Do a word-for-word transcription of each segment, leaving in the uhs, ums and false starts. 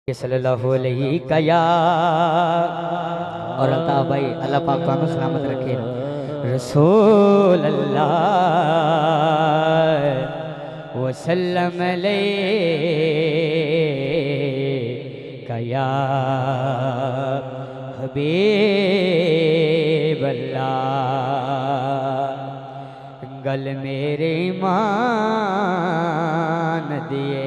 सल्लल्लाहु अलैहि कया और अल्ताफ भाई अल्लाह पाक को सलामत रखे। रसूल अल्लाह वसल्लम कया हबीब अल्लाह गल मेरे ईमान दिए।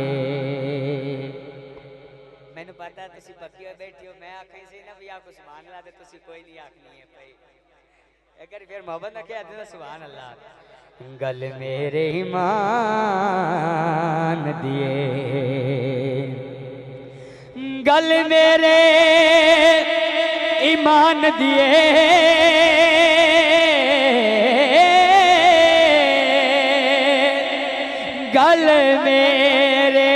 पता तुसी पक्की हो बैठी हो मैं आखे से ना भी आपको सुभान अल्लाह ते तुसी कोई नहीं आखनी है भाई अगर फिर मोहब्बत ना कह दे तो सुभान अल्लाह। गल मेरे ईमान दिए गल मेरे ईमान दिए गल मेरे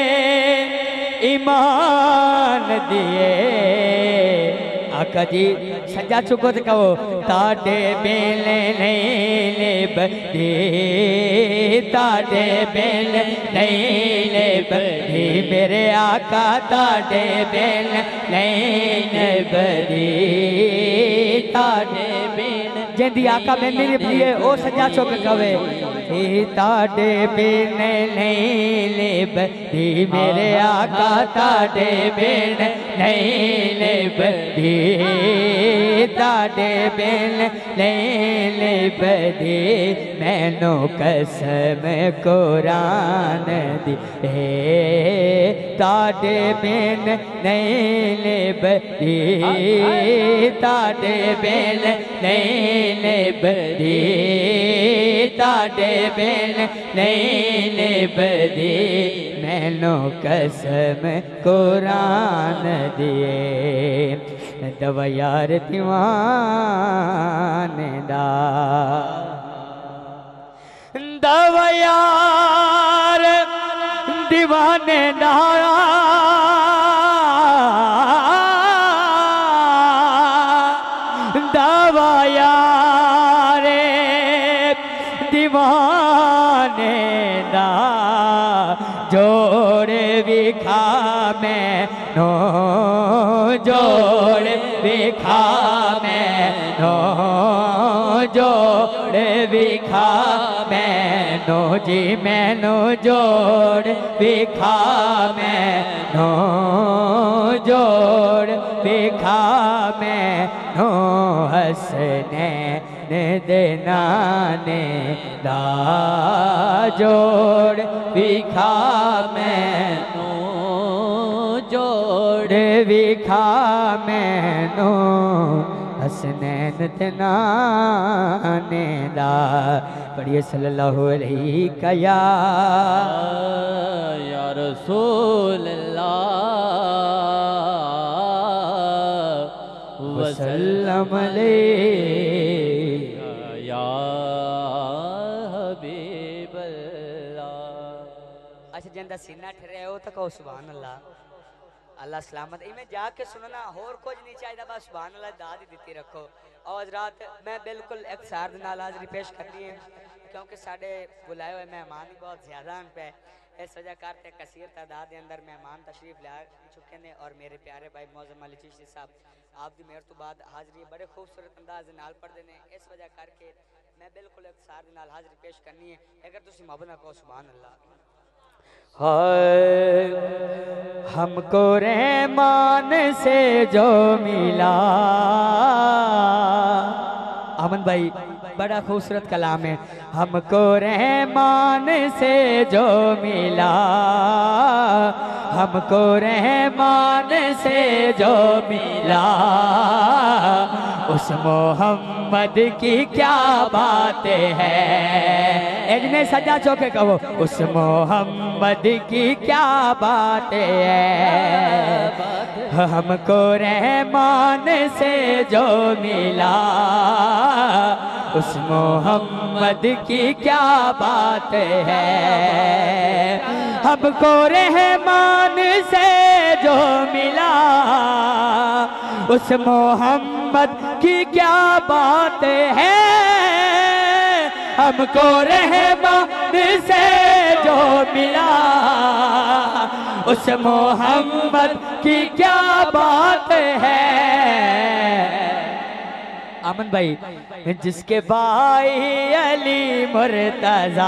ईमान दिए। आका जी सजा चुको तो कहो ताटे बेले नहीं ले बदी ताटे बेले नहीं ले बदी मेरे आका ताटे बेले नहीं ले बदी ताटे बेले जिंदी आका में मेरी प्रिय ओ सजा चुक कवे ताटे बेने नहीं ले बदी मेरे आका ताटे बेने नहीं ले बदी ताटे बेने नहीं ले बदी मैनू कसम कुरान दी ताटे बेने नहीं ले बदी ताटे बेने नहीं ले बदी ताटे बेन नहीं ले बदी मैनू कसम कुरान दिए। दवा यार दीवाने दा दवा यार दीवाने दा दवा यार दीवाने दा जोड़े विखा मैं नो जोड़े विखा मैं नो जोड़े विखा मैं नो जी मैनो जोड़ विखा मैं नो जोड़ विखा मैं नो हसने देना ने दा जोड़ विखा मैनू जोड़ विखा मैनू हसनैन देना ने दा। पढ़िए सल्लल्लाहु अलैहि कया या रसूल अल्लाह वसल्लम अलैहि या हबीब अल्लाह। अच्छा जिंदा सीना ठहरे हो तो कहो सुभान अल्लाह अल्लाह सलामत इमें जाके सुनना और कुछ नहीं चाहिए बस सुभान अल्लाह दाद ही देती रखो। और रात मैं बिल्कुल एक सार नाल हाज़री पेश करनी है क्योंकि साढ़े बुलाए हुए मेहमान ही बहुत ज़्यादा पे इस वजह करते कसीर तादाद के अंदर मेहमान तशरीफ ला चुके हैं और मेरे प्यारे भाई मौज़म अली चिश्ती साहब आप दी मेहर तो बाद हाज़री बड़े खूबसूरत अंदाज नाल पढ़ते हैं इस वजह करके मैं बिल्कुल एक सार नाल हाज़री पेश करनी है अगर तुम मोहब्बत ना कहो सुभान अल्लाह। हाय हमको रहमान से जो मिला अमन भाई बड़ा खूबसूरत कलाम है। हमको रहमान से जो मिला हमको रहमान से जो मिला उस मोहम्मद की क्या बात है इतने सजा चौके कहो उस मोहम्मद की क्या बात है। हमको रहमान से जो मिला उस मोहम्मद की क्या बात है। हमको रहमान से जो मिला उस मोहम्मद की क्या बात है। हमको रहमान से जो मिला उस मोहम्मद की क्या बात है। अमन भाई, जिसके भाई अली मुर्तजा,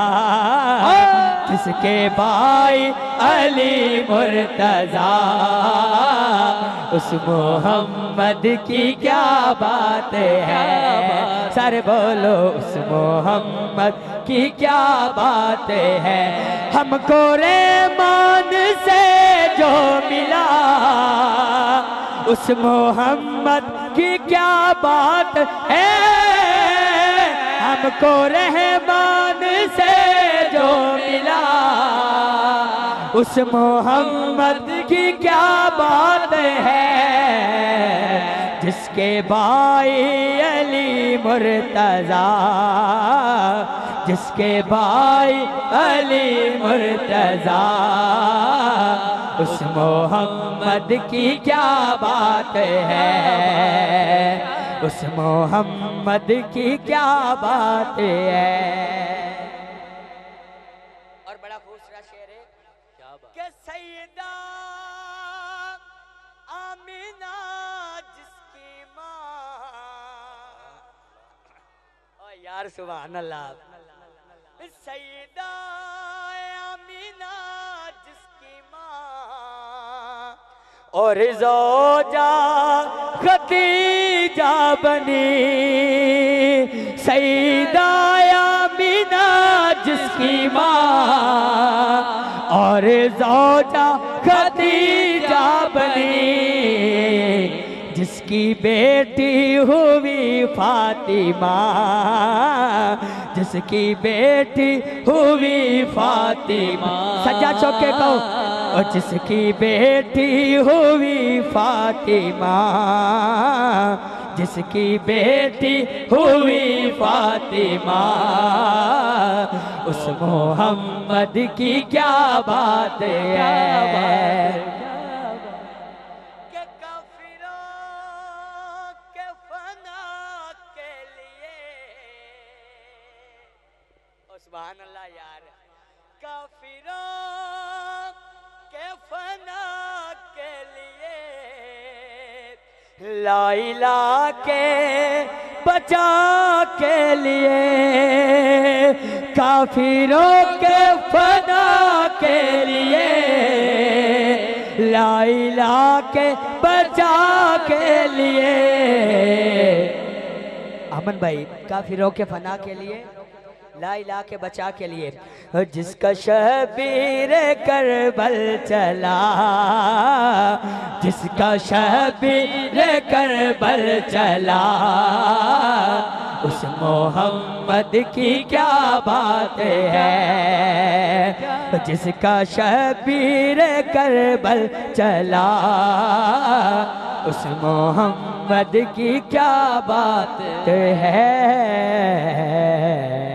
जिसके भाई अली मुर्तजा, उस मोहम्मद की क्या बात है। सर बोलो उस मोहम्मद की क्या बात है। हमको रहमान से जो मिला उस मोहम्मद की क्या बात है। हमको रहमान से जो मिला उस मोहम्मद की क्या बात है। जिसके भाई अली मुर्तजा, जिसके भाई अली मुर्तजा, उस मोहम्मद की क्या बात है। उस मोहम्मद की क्या बात है। और बड़ा खूबसूरत शेर है क्या बात कि सैयदा आमिना जिसकी माँ, ओ यार सुभान अल्लाह, सैयदा आमिना जिसकी माँ और ज़ौजा खदीजा बनी। सैयदा आमिना जिसकी माँ और ज़ौजा खदीजा बनी। जिसकी बेटी हुई फातिमा, जिसकी बेटी हुई फातिमा। सज्जा चौके कहो। और जिसकी बेटी हुई फातिमा, जिसकी बेटी हुई फातिमा, उस मोहम्मद की क्या बात है। सुभान अल्लाह यार, काफिरों के फना के लिए ला इलाहा के बचा के लिए, काफिरों के फना के लिए ला इलाहा के बचा के लिए। अमन भाई, काफिरों के फना के लिए, ला इलाहा के बचा के लिए। जिसका शबीर करबल चला, जिसका शबीर करबल चला, उस मोहम्मद की क्या बात है। जिसका शबीर करबल चला, उस मोहम्मद की क्या बात है।